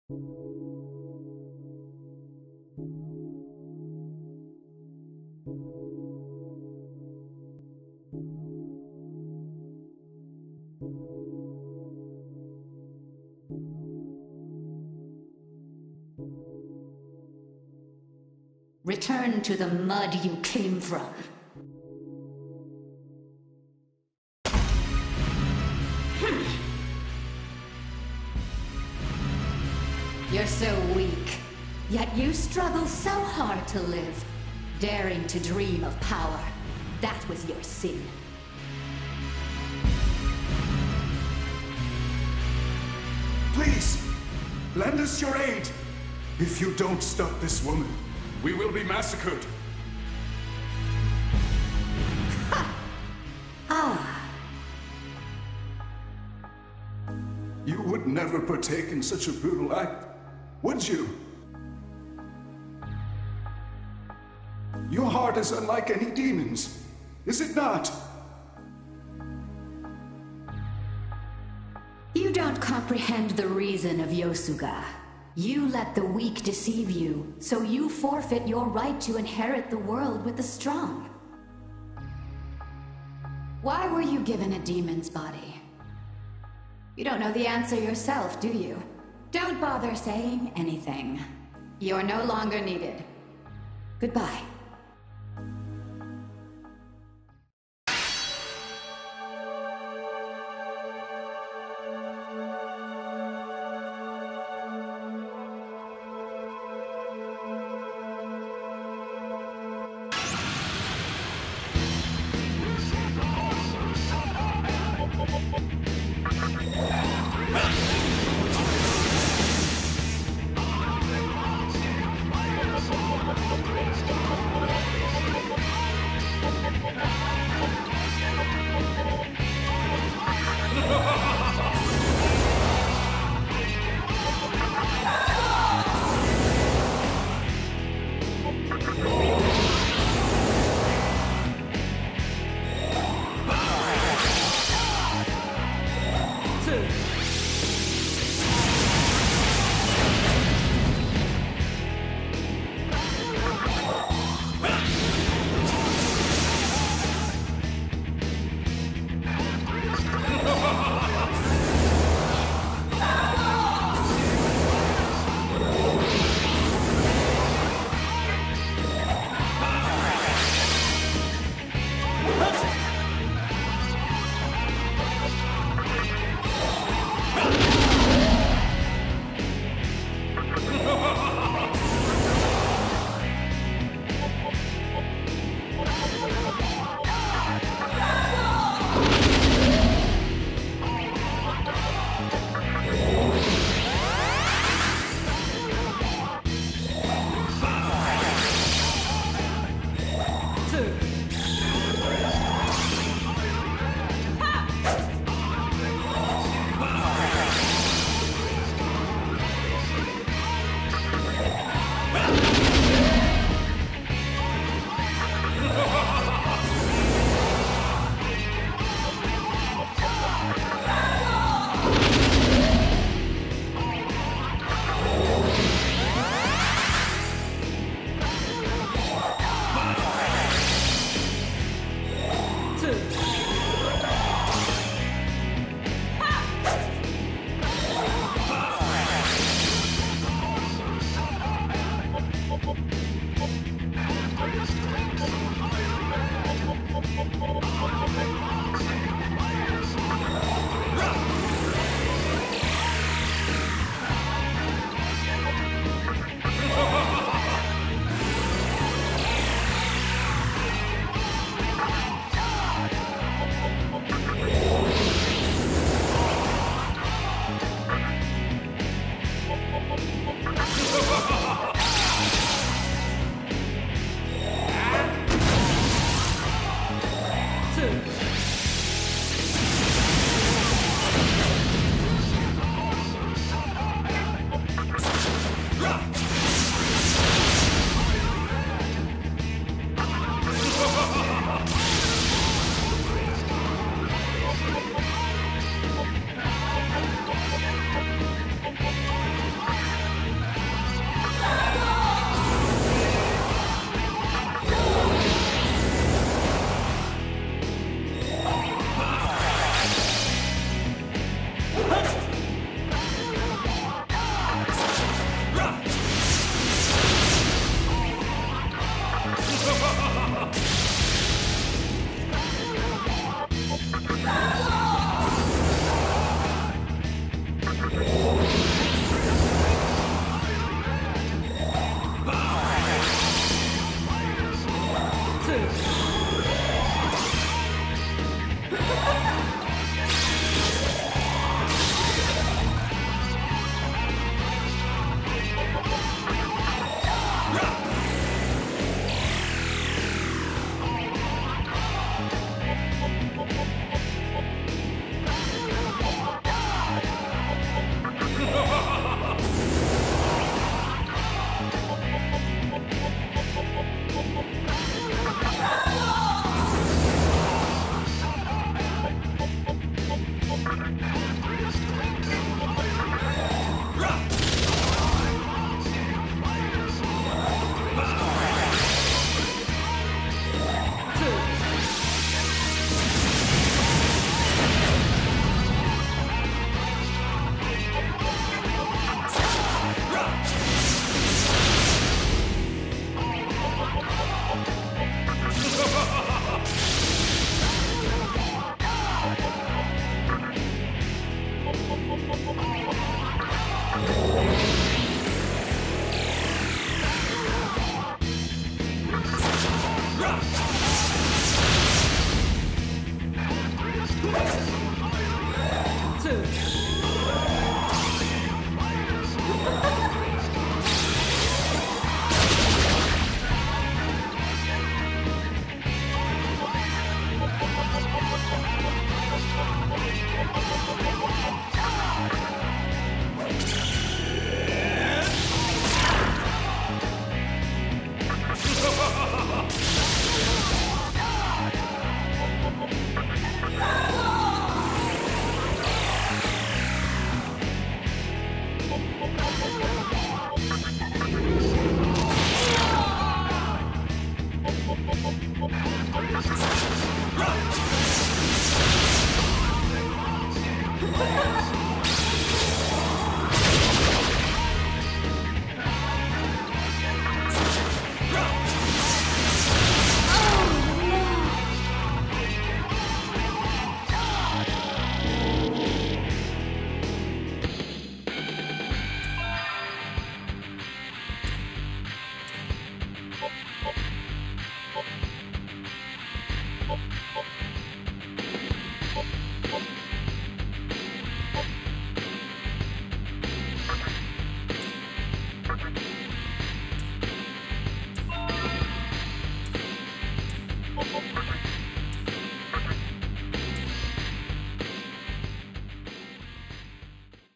Return to the mud you came from. You're so weak, yet you struggle so hard to live, daring to dream of power. That was your sin. Please, lend us your aid. If you don't stop this woman, we will be massacred. You would never partake in such a brutal act, would you? Your heart is unlike any demon's, is it not? You don't comprehend the reason of Yosuga. You let the weak deceive you, so you forfeit your right to inherit the world with the strong. Why were you given a demon's body? You don't know the answer yourself, do you? Don't bother saying anything. You're no longer needed. Goodbye. Let's go.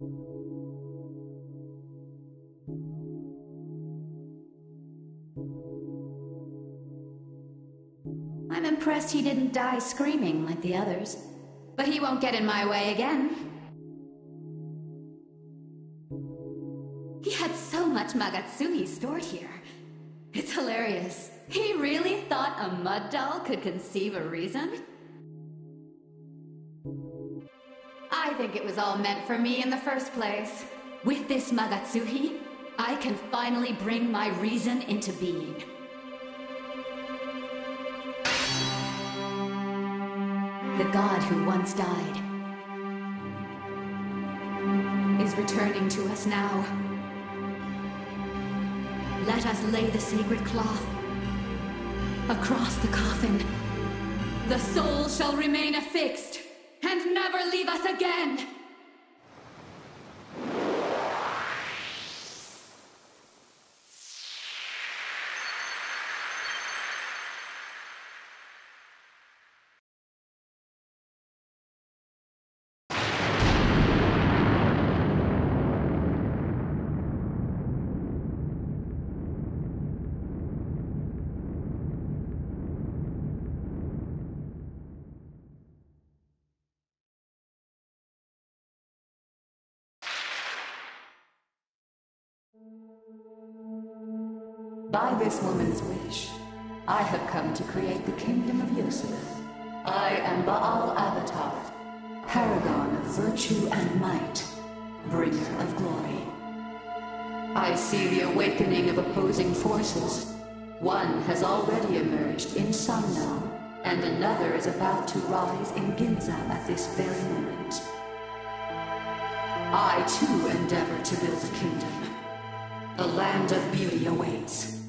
I'm impressed he didn't die screaming like the others. But he won't get in my way again. He had so much Magatsuhi stored here. It's hilarious. He really thought a mud doll could conceive a reason? I think it was all meant for me in the first place. With this Magatsuhi, I can finally bring my reason into being. The god who once died is returning to us now. Let us lay the sacred cloth across the coffin. The soul shall remain affixed and never leave us again! By this woman's wish, I have come to create the kingdom of Yusuf. I am Baal Avatar, paragon of virtue and might, bringer of glory. I see the awakening of opposing forces. One has already emerged in Samnam, and another is about to rise in Ginza at this very moment. I too endeavor to build a kingdom. The land of beauty awaits.